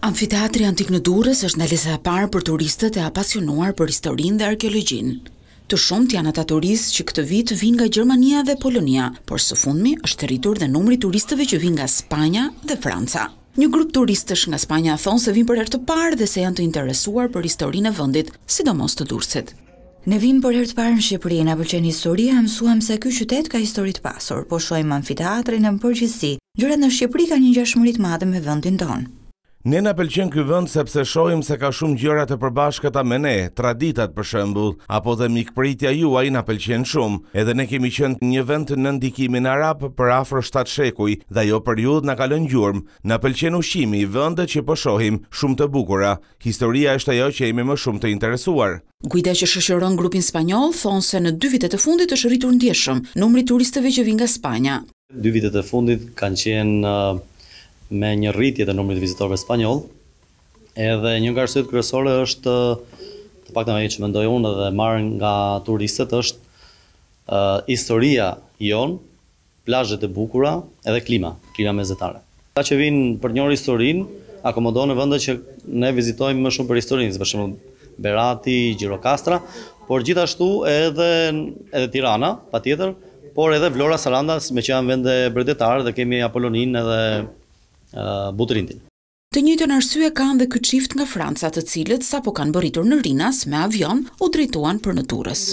Amfiteatri antik në Durrës është ndalesa e parë për turistët e apasionuar për historinë dhe arkeologjinë. Të shumt janë ata turistë që këtë vit vinë nga Gjermania dhe Polonia, por së fundmi është rritur dhe numri turistëve që vinë nga Spanja dhe Franca. Një grup turistësh nga Spanja thonë se vinë për herë të parë dhe se janë të interesuar për historinë e vendit, sidomos të Durrësit. Ne vim për herë të parë në Shqipëri, na pëlqen historia, mësuam se ky qytet ka histori të pasur, po shohim amfiteatrin në përgjithësi. Gjërat në Shqipëri kanë një ngjashmëri të madhe me vendin tonë. Ne na pëlqen ky vend sepse shohim se ka shumë gjëra të përbashkëta me ne, traditat për shembull, apo dhe mikpritja juaj na pëlqen shumë. Edhe ne kemi qenë një vend në ndikimin arab për afro 7 shekuj dhe ajo periudhë na ka lënë gjurmë. Na pëlqen ushqimi, vendet që po shohim, shumë të bukura. Historia është ajo që jemi më shumë të interesuar. Guida që shoqëron grupin spanjoll thonë se në 2 vitet e fundit është rritur ndjeshëm numri turistëve që vinë nga Spanja. 2 vitet e fundit kanë qenë me një rritje të numrit të vizitorëve spanjoll, edhe një nga arsyet kryesore është, të paktën ajo që mendoj unë dhe marr nga turistët, është historia jon, plazhet e bukura edhe klima mesetare. Ata që vinë për një historinë, akomodojnë në vende që ne vizitojmë më shumë për historinë, për shembull Berati, Gjirokastra, por gjithashtu edhe Tirana, patjetër, por edhe Vlora, Saranda, me që janë vende bregdetare dhe kemi Apollonin edhe Butrindin. Të njëjtën arsye kanë dhe ky çift nga Franca, të cilët sapo kanë bërritur në Rinas me avion, u drejtuan për në Durrës.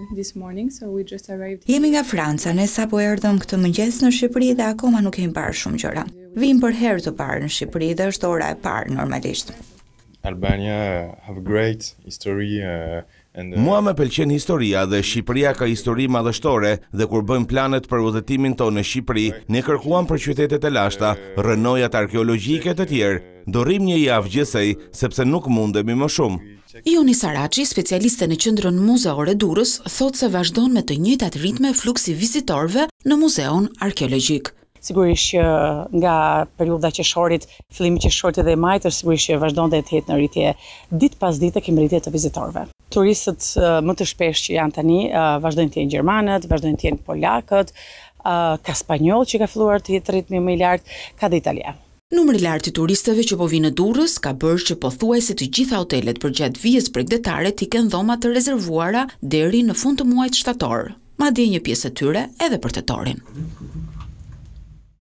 Jemi nga Franca, ne sapo erdhëm këtë mëngjes në Shqipëri dhe akoma nuk kemi parë shumë gjëra. Vim për herë të parë në Shqipëri dhe është ora e parë normalisht. Albania have a great history Mua me pëlqen historia dhe Shqipëria ka histori madhështore dhe kur bëjmë planet për udhëtimin tonë në Shqipëri, ne kërkuam për qytetet e lashta, rrënojat arkeologjike të tjerë. Do rrim një javë gjithsej sepse nuk mundemi më shumë. Ioni Saraçi, specialiste në qendrën muzeore Durrës, thotë se vazhdon me të njëjtat ritme fluksi vizitorëve në muzeun arkeologjik. Sigurisht që nga periudha qershorit, fillimi qershorit dhe i majit, sigurisht që vazhdon dhe të jetë në rritje ditë pas dite kemi rritje të vizitorëve. Turistët më të shpesh që janë tani vazhdojnë të jenë gjermanët, vazhdojnë të jenë polakët, ka spanjoll që ka filluar të jetë ritmi më i lartë, ka dhe italian. Numri i lartë i turistëve që po vinë në Durrës ka bërë që pothuajse të gjitha hotelet përgjatë vijës bregdetare t'i kenë dhoma të rezervuara deri në fund të muajit shtator, madje një pjesë e tyre edhe për tetorin.